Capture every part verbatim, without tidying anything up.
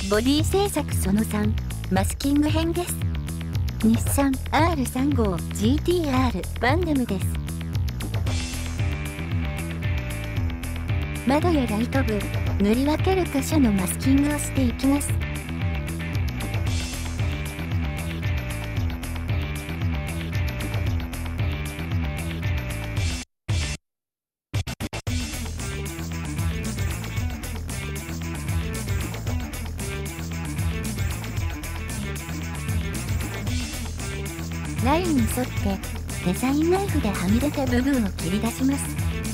ボディ製作そのさん、マスキング編です。日産 アールさんじゅうごジーティーアール バンダムです。窓やライト部、塗り分ける箇所のマスキングをしていきます。ラインに沿ってデザインナイフではみ出た部分を切り出します。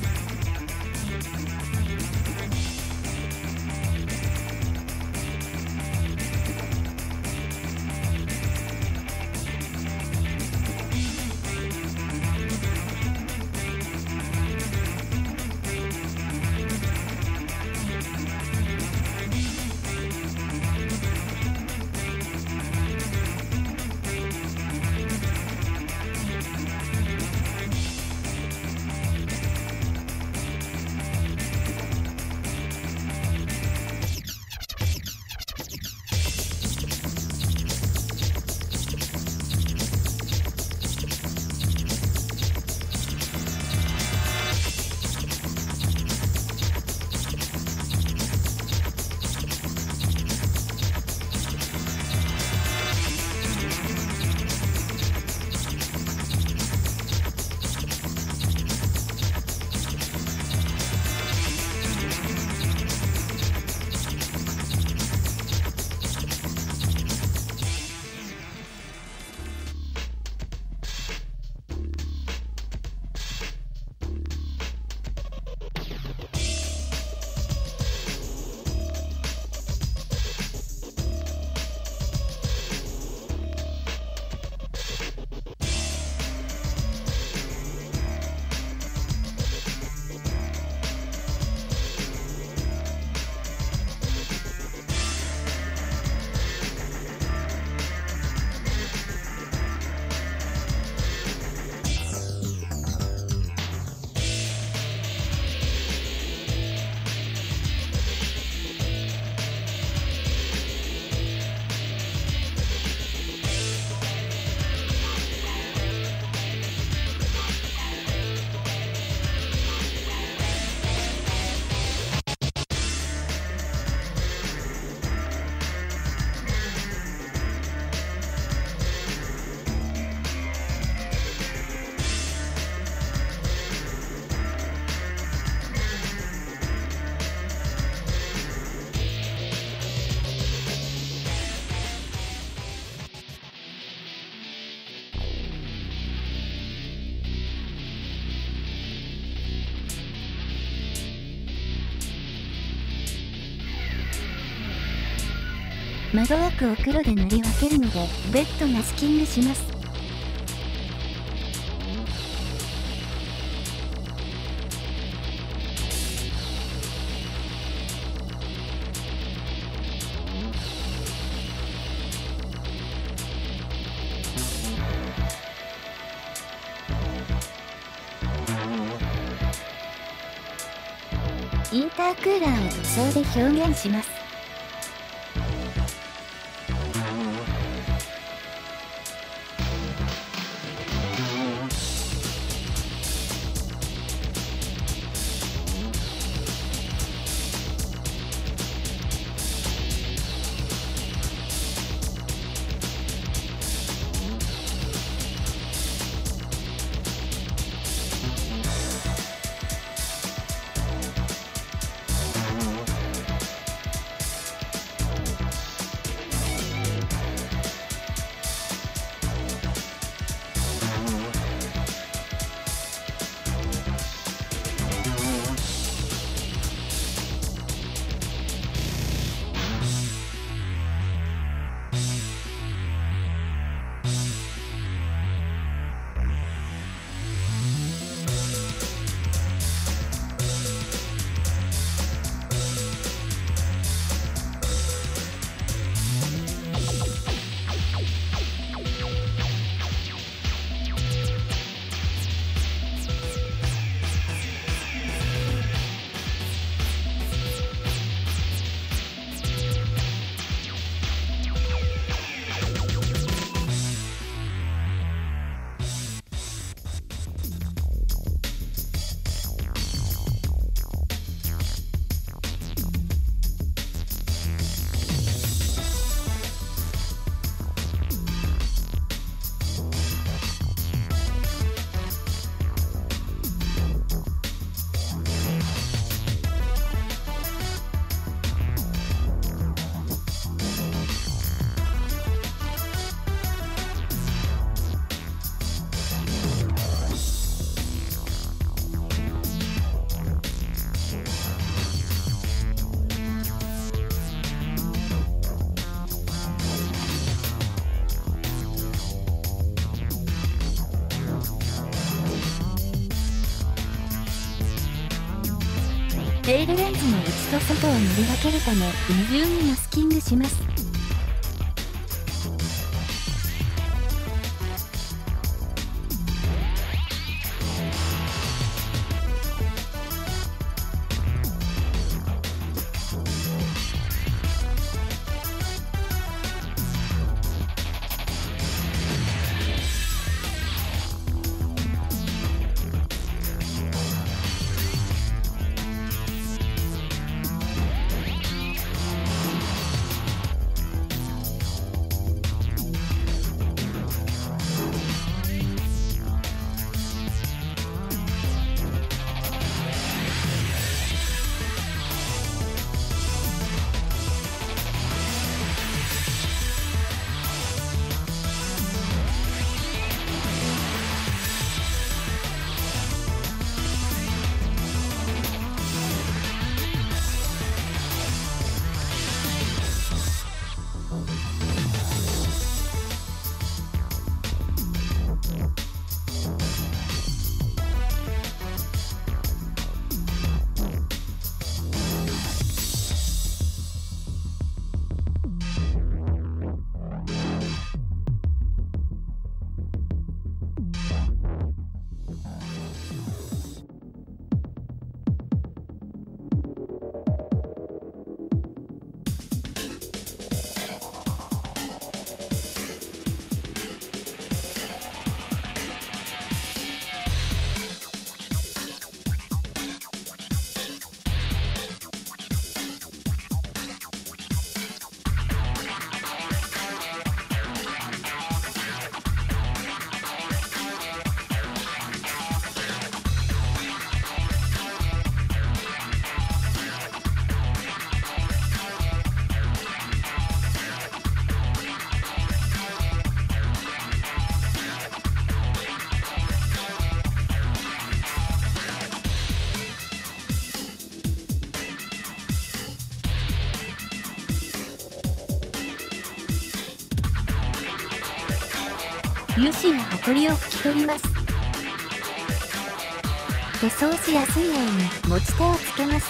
窓枠を黒で塗り分けるので別途マスキングします。インタークーラーを塗装で表現します。 テールレンズの内と外を塗り分けるため二重にマスキングします。油脂やホコリを拭き取ります。塗装しやすいように持ち手をつけます。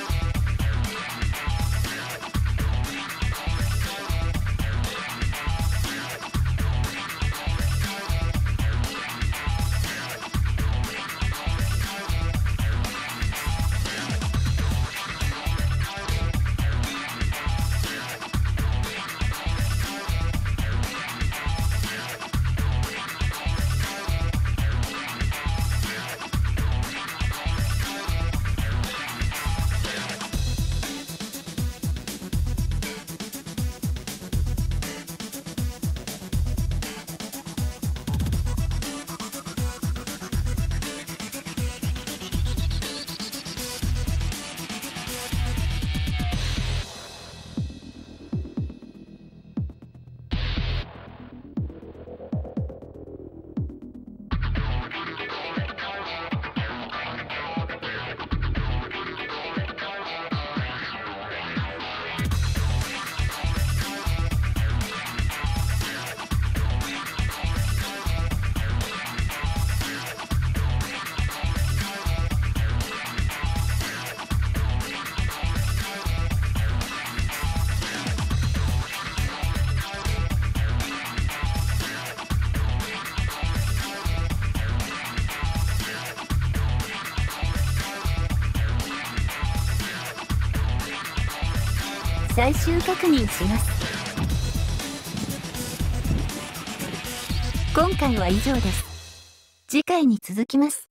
最終確認します。今回は以上です。次回に続きます。